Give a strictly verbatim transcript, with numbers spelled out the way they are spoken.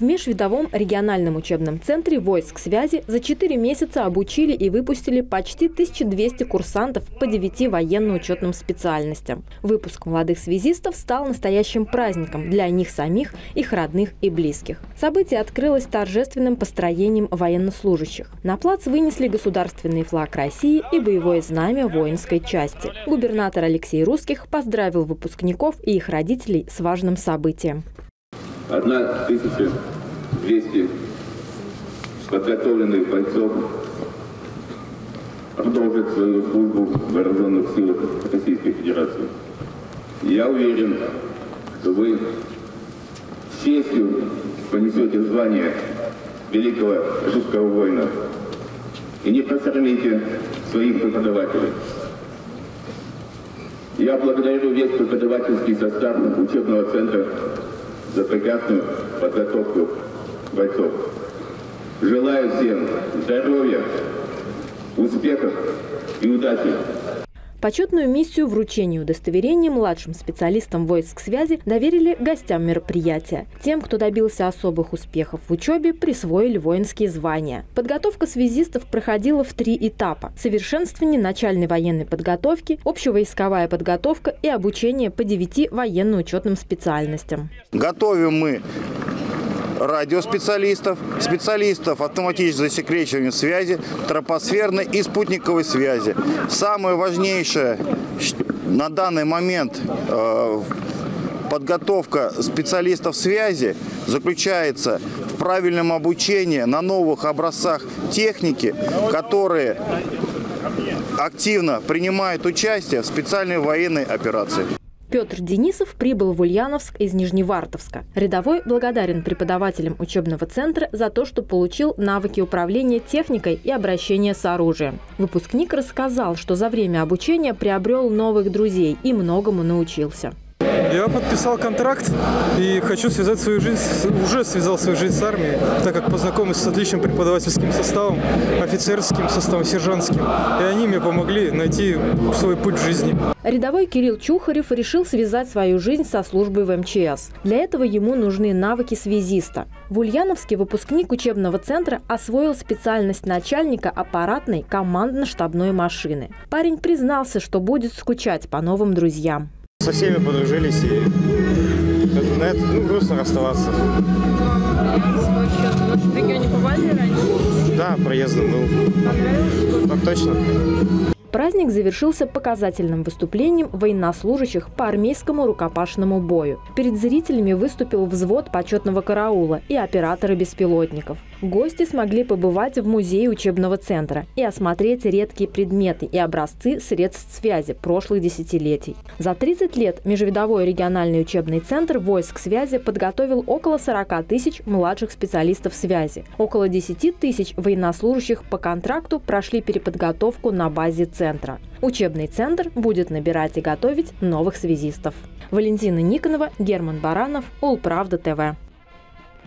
В межвидовом региональном учебном центре войск связи за четыре месяца обучили и выпустили почти тысячу двести курсантов по девяти военно-учетным специальностям. Выпуск молодых связистов стал настоящим праздником для них самих, их родных и близких. Событие открылось торжественным построением военнослужащих. На плац вынесли государственный флаг России и боевое знамя воинской части. Губернатор Алексей Русских поздравил выпускников и их родителей с важным событием. тысяча двести подготовленных бойцов продолжит свою службу в вооруженных силах Российской Федерации. Я уверен, что вы с честью понесете звание великого русского воина и не посрамите своих преподавателей. Я благодарю весь преподавательский состав учебного центра за прекрасную подготовку бойцов. Желаю всем здоровья, успехов и удачи. Почетную миссию вручения удостоверения младшим специалистам войск связи доверили гостям мероприятия. Тем, кто добился особых успехов в учебе, присвоили воинские звания. Подготовка связистов проходила в три этапа: совершенствование начальной военной подготовки, общевойсковая подготовка и обучение по девяти военно-учетным специальностям. Готовим мы радиоспециалистов, специалистов автоматического засекречивания связи, тропосферной и спутниковой связи. Самое важнейшее на данный момент э, подготовка специалистов связи заключается в правильном обучении на новых образцах техники, которые активно принимают участие в специальной военной операции. Петр Денисов прибыл в Ульяновск из Нижневартовска. Рядовой благодарен преподавателям учебного центра за то, что получил навыки управления техникой и обращения с оружием. Выпускник рассказал, что за время обучения приобрел новых друзей и многому научился. Я подписал контракт и хочу связать свою жизнь, уже связал свою жизнь с армией, так как познакомился с отличным преподавательским составом, офицерским составом, сержантским. И они мне помогли найти свой путь в жизни. Рядовой Кирилл Чухарев решил связать свою жизнь со службой в эм че эс. Для этого ему нужны навыки связиста. В Ульяновске выпускник учебного центра освоил специальность начальника аппаратной командно-штабной машины. Парень признался, что будет скучать по новым друзьям. Со всеми подружились, и на это ну, грустно расставаться. В вашем регионе бывали раньше? Да, проездом был. Так точно. Праздник завершился показательным выступлением военнослужащих по армейскому рукопашному бою. Перед зрителями выступил взвод почетного караула и операторы беспилотников. Гости смогли побывать в музее учебного центра и осмотреть редкие предметы и образцы средств связи прошлых десятилетий. За тридцать лет межвидовой региональный учебный центр войск связи подготовил около сорока тысяч младших специалистов связи. Около десяти тысяч военнослужащих по контракту прошли переподготовку на базе центра. Учебный центр будет набирать и готовить новых связистов. Валентина Никонова, Герман Баранов, Улправда тэ вэ.